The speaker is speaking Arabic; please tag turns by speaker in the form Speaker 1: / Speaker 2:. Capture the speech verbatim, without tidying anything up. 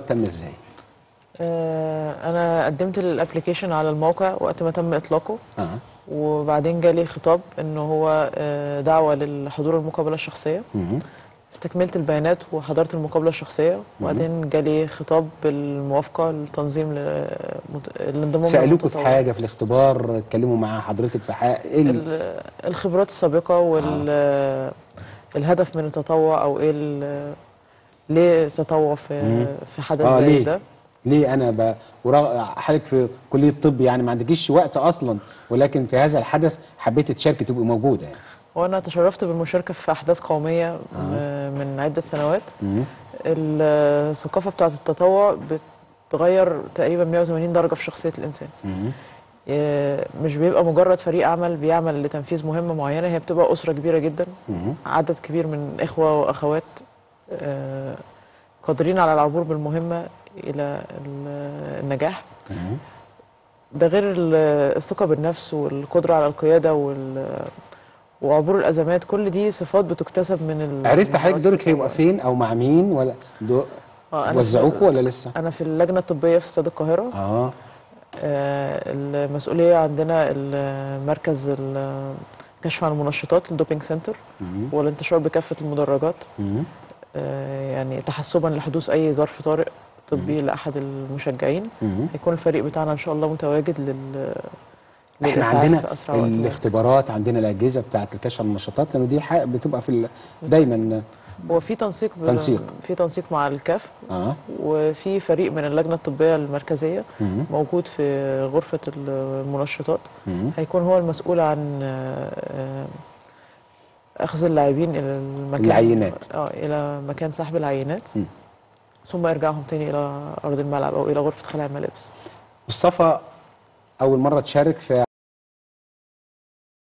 Speaker 1: تم ازاي؟
Speaker 2: آه، انا قدمت الابلكيشن على الموقع وقت ما تم اطلاقه.
Speaker 1: اه
Speaker 2: وبعدين جالي خطاب انه هو آه، دعوه للحضور المقابله الشخصيه.
Speaker 1: مم.
Speaker 2: استكملت البيانات وحضرت المقابله الشخصيه، وبعدين جالي خطاب بالموافقه للتنظيم لمت- الانضمام
Speaker 1: سألوكوا في
Speaker 2: للمتطوع.
Speaker 1: حاجة في الاختبار؟ اتكلموا مع حضرتك في حاجة؟ ايه ال-
Speaker 2: ال- الخبرات السابقه والهدف من التطوع، او ايه ال- ليه تطوع في في حدث
Speaker 1: اه
Speaker 2: زي
Speaker 1: ليه؟
Speaker 2: ده.
Speaker 1: ليه انا ب... ورا... حضرتك في كلية طب، يعني ما عندكيش وقت اصلا، ولكن في هذا الحدث حبيت تشاركي تبقي موجودة يعني.
Speaker 2: وانا تشرفت بالمشاركه في احداث قوميه آه. من عده سنوات.
Speaker 1: مم.
Speaker 2: الثقافه بتاعه التطوع بتغير تقريبا مية وتمانين درجه في شخصيه الانسان.
Speaker 1: مم.
Speaker 2: آه، مش بيبقى مجرد فريق عمل بيعمل لتنفيذ مهمه معينه، هي بتبقى اسره كبيره جدا.
Speaker 1: مم.
Speaker 2: عدد كبير من اخوه واخوات آه، قادرين على العبور بالمهمه الى ال- النجاح.
Speaker 1: مم.
Speaker 2: ده غير ال- الثقه بالنفس والقدره على القياده وال وعبور الازمات. كل دي صفات بتكتسب من ال
Speaker 1: عرفت حضرتك دورك
Speaker 2: التطوع.
Speaker 1: هيبقى فين او مع مين، ولا دو...
Speaker 2: اه انا
Speaker 1: وزعوكوا
Speaker 2: في
Speaker 1: ولا لسه؟
Speaker 2: انا في اللجنه الطبيه في استاد القاهره.
Speaker 1: اه
Speaker 2: آه المسؤوليه عندنا المركز ال- كشف عن المنشطات الدوبينج سنتر،
Speaker 1: مم.
Speaker 2: والانتشار بكافه المدرجات.
Speaker 1: مم.
Speaker 2: آه يعني تحسبا لحدوث اي ظرف طارئ طبي لاحد المشجعين.
Speaker 1: مم.
Speaker 2: هيكون الفريق بتاعنا ان شاء الله متواجد لل
Speaker 1: احنا
Speaker 2: للإسعاف
Speaker 1: عندنا
Speaker 2: في أسرع وقت ممكن.
Speaker 1: الاختبارات، عندنا الاجهزه بتاعه الكشف عن النشاطات، لانه دي حق بتبقى في ال... دايما
Speaker 2: هو في تنسيق ب...
Speaker 1: تنسيق.
Speaker 2: في تنسيق مع الكاف.
Speaker 1: اه
Speaker 2: وفي فريق من اللجنه الطبيه المركزيه
Speaker 1: مم.
Speaker 2: موجود في غرفه المنشطات.
Speaker 1: مم.
Speaker 2: هيكون هو المسؤول عن آه، اخذ اللاعبين الى المكان،
Speaker 1: العينات.
Speaker 2: اه الى مكان سحب العينات،
Speaker 1: مم.
Speaker 2: ثم ارجاعهم تاني الى ارض الملعب او الى غرفه خلع الملابس.
Speaker 1: مصطفى، اول مره تشارك في